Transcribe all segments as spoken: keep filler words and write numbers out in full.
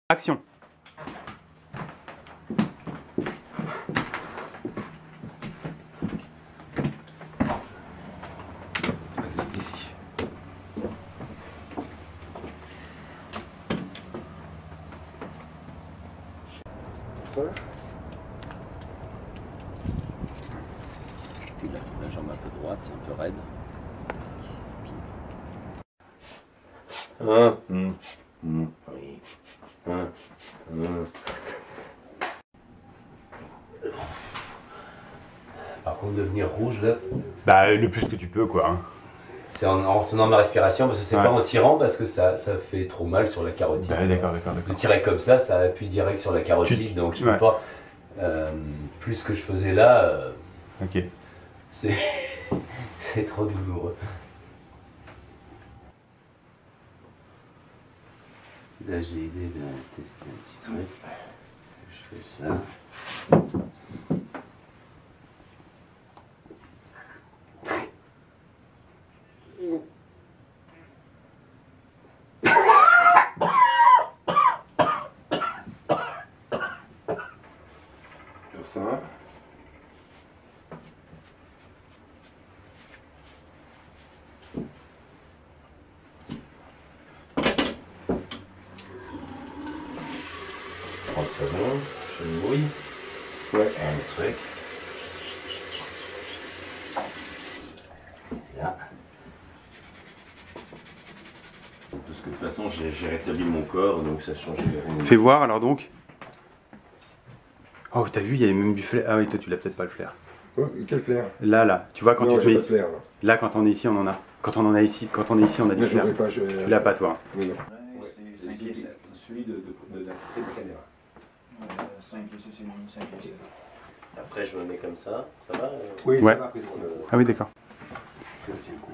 Action. Ici. Ça va? Puis là, la jambe un peu droite, un peu raide. Un. Hum. Hum. Oui. Un. Hum. Par contre, devenir rouge là, Bah le plus que tu peux quoi. Hein. c'est en, en retenant ma respiration parce que c'est Ouais. pas en tirant parce que ça, ça fait trop mal sur la carotide. Bah d'accord, d'accord, De d'accord. tirer comme ça, ça appuie direct sur la carotide, Tu- donc je ouais. peux pas. Euh, plus que je faisais là, euh, Ok. c'est c'est trop douloureux. Là, j'ai aidé de tester un petit truc. Je fais ça. Faire ça. Prends le savon, je le mouille. Ouais. Un truc. Là. Parce que de toute façon, j'ai j'ai rétabli mon corps, donc ça changeait rien. Fais voir alors donc. Oh t'as vu, il y avait même du flair. Ah oui, toi tu l'as peut-être pas le flair. Oh, quel flair? Là, là, tu vois quand non, tu te j'ai mets pas de ici. flair là. Là quand on est ici, on en a. Quand on en a ici, quand on est ici, on a du Mais flair. j'aurais pas. Je... Tu l'as pas toi. Non, non. C'est cinq et sept. Celui de, de, de la de la caméra. cinq et sept, c'est une cinq et sept. Après, je me mets comme ça, ça va euh, Oui, Ouais. ça va après ça. euh, Ah oui d'accord. Je vais essayer le coup.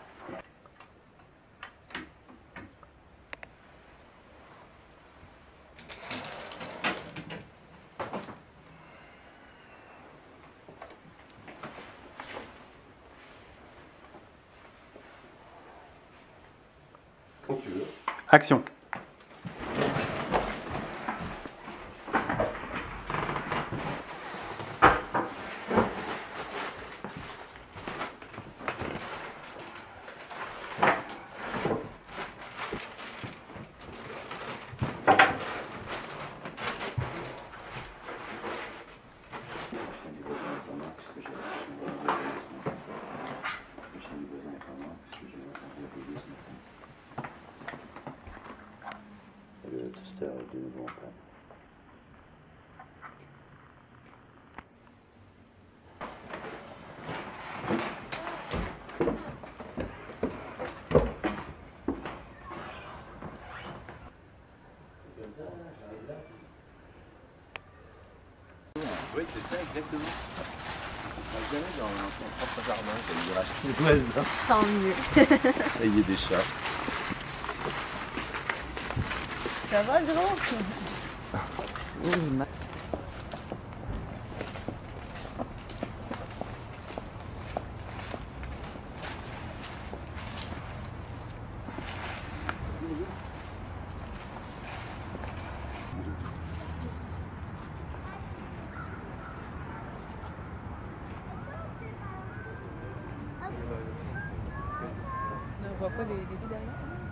Quand tu veux. Action. Le toaster est de nouveau en panne. Oui, c'est ça, exactement. Jamais dans son propre jardin, comme il rachète des voisins. Tant mieux. Et il y a des chats. Ça va, gros? Oui, ma... On voit pas les débits derrière?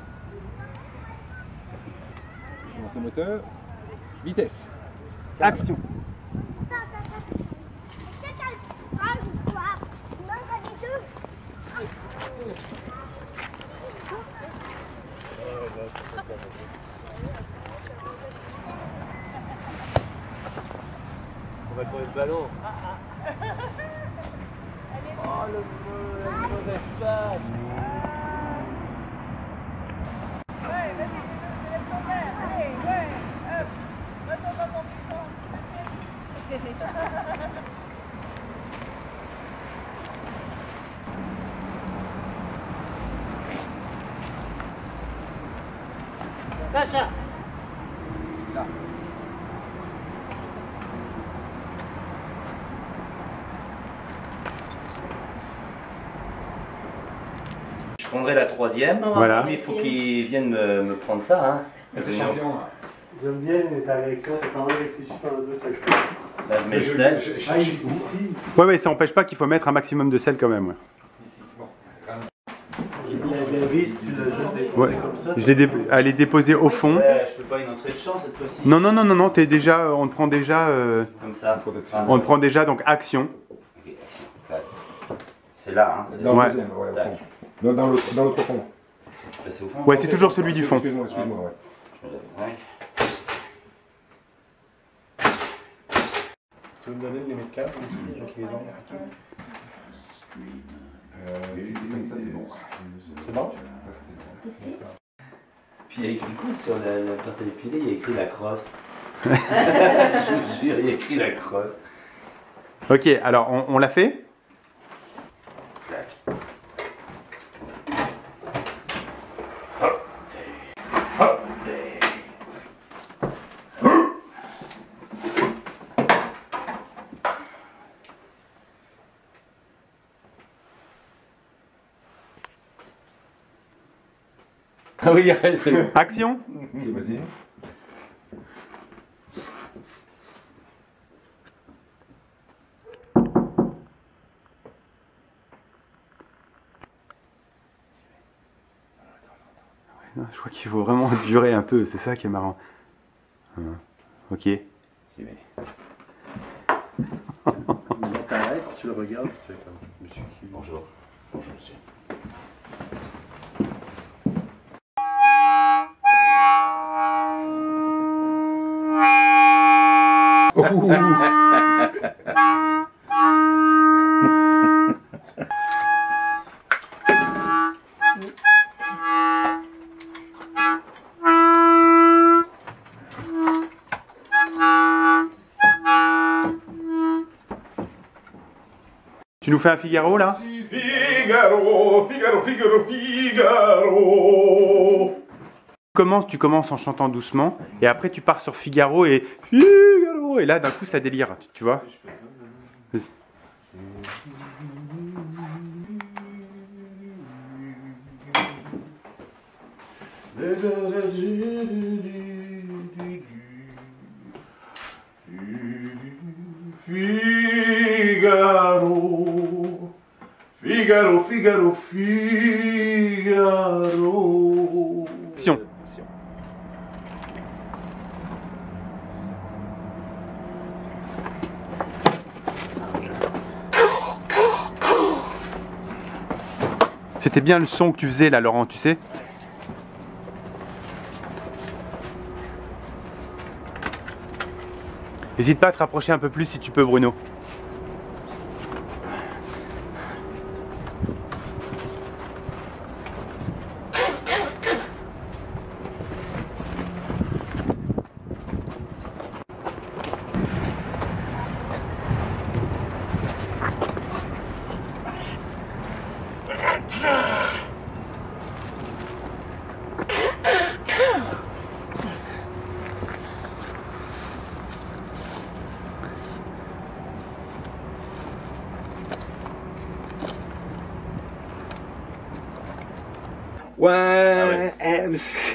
Je lance le moteur. Vitesse. Action. On va trouver le ballon. Oh le mauvais espace. Ouais, vas-y, laisse tomber. Allez, ouais, hop. Retourne dans ton piston. Sacha! Là. Je prendrai la troisième. Voilà. Mais il faut qu'il vienne me, me prendre ça. Hein. C'est champion. J'aime bien ta réaction, t'as quand même réfléchi pendant deux secondes. Là, je mets le sel. Je, je, je, ah, ici, ici. Ouais, ouais, ça n'empêche pas qu'il faut mettre un maximum de sel quand même. Ouais. La, la vis, tu l'as juste déposée Ouais. comme ça. Je l'ai dé elle est déposée au fond. Ouais, je fais pas une entrée de champ cette fois-ci. Non, non, non, non, non, t'es déjà, on te prend déjà, euh, Comme ça. on te prend déjà, donc action. Ok, action. C'est là, hein. c'est- Dans Ouais. le deuxième, ouais, au fond. Dans, dans l'autre dans l'autre fond. Là, c'est au fond. Ouais, c'est toujours celui du fond. Excuse-moi, excuse-moi, ouais. Ouais. Tu veux me donner le limite câble ici avec les ongles? Euh, c'est comme ça, c'est bon. C'est bon? Ici. Puis il y a écrit quoi sur la, la pince à épiler? Il y a écrit la crosse. Je vous jure, il y a écrit la crosse. Ok, alors on, on l'a fait. Ah oui, c'est bon. Action. Vas-y. Non, je crois qu'il faut vraiment durer un peu, c'est ça qui est marrant. Hum, Ok. Tu t'arrêtes, tu le regardes, tu fais comme monsieur qui. Bonjour. Bonjour, monsieur. Tu nous fais un Figaro là? Figaro, Figaro, Figaro, Figaro. Tu commences, tu commences en chantant doucement, et après tu pars sur Figaro et Figaro, et là d'un coup ça délire, tu, tu vois? Vas-y. Figaro, Figaro, Figaro, Figaro. Action. C'était bien le son que tu faisais là, Laurent, tu sais? N'hésite pas à te rapprocher un peu plus si tu peux, Bruno. Ouais, M C.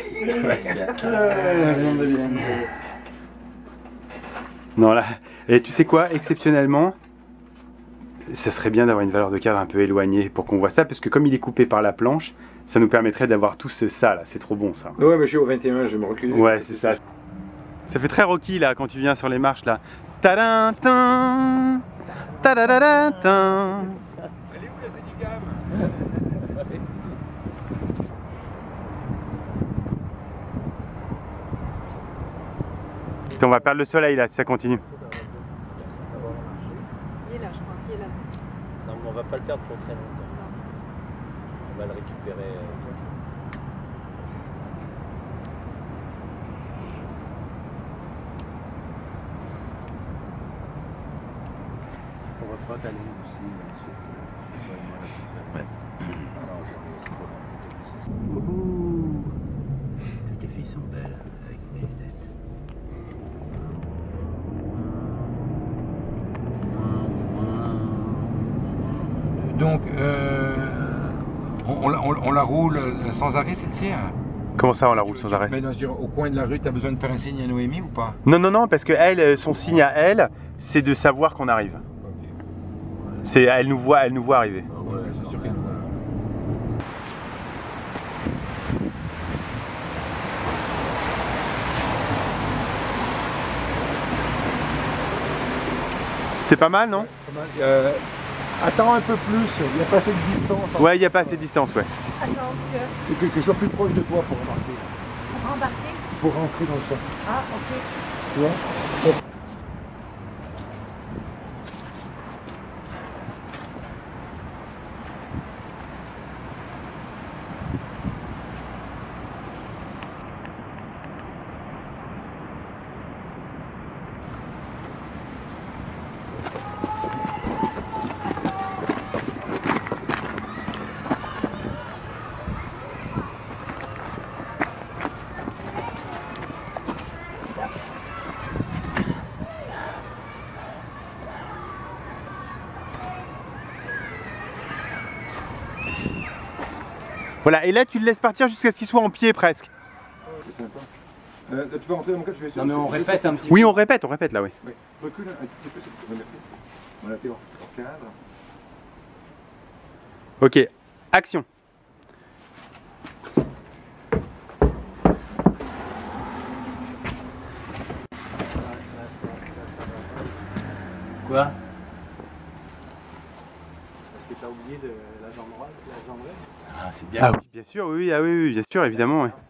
Non là, et tu sais quoi, exceptionnellement, ça serait bien d'avoir une valeur de cadre un peu éloignée pour qu'on voit ça, parce que comme il est coupé par la planche, ça nous permettrait d'avoir tout ce ça là, c'est trop bon ça. Ouais, mais je suis au vingt et un, je vais me reculer. Ouais, c'est ça. Ça fait très Rocky là quand tu viens sur les marches là. Tadam, tin, tadadadam, tin. Elle est où la Zénigame? On va perdre le soleil là si ça continue. Il est là, je pense, il est là. Non, mais on va pas le perdre pour très longtemps. On va le récupérer. euh, On va faire ta ligne aussi, ensuite. Ouais. Toutes les filles sont belles avec mes lunettes. Donc, euh, on, on, on- on la roule sans arrêt, celle-ci, hein? Comment ça, on la roule sans arrêt? Mais non, je dirais, au coin de la rue, tu as besoin de faire un signe à Noémie ou pas? Non, non, non, parce que elle, son signe à elle, c'est de savoir qu'on arrive. Ok. C'est, elle nous voit, elle nous voit arriver. Ah ouais, c'est sûr qu'elle voit. C'était pas mal, non? Pas mal. Euh, attends un peu plus, il n'y a pas assez de distance. Ouais, il n'y a pas assez de distance, ouais. Attends que... Et que, que je sois plus proche de toi pour remarquer. Pour embarquer? Pour rentrer dans le champ. Ah, ok. Tu vois? Voilà, et là tu le laisses partir jusqu'à ce qu'il soit en pied presque. C'est sympa. Euh, tu vas rentrer dans mon cadre, je vais essayer. Non mais on répète un petit Oui, on répète, on répète là, oui. Oui. Recule un petit peu, s'il te plaît. Merci. Voilà, t'es hors cadre. Ok, action. Quoi? Parce que tu as oublié de la jambe droite, la jambe droite. Ah c'est bien. Ah oui, bien sûr, oui, oui, ah oui, oui, bien sûr, évidemment, ouais.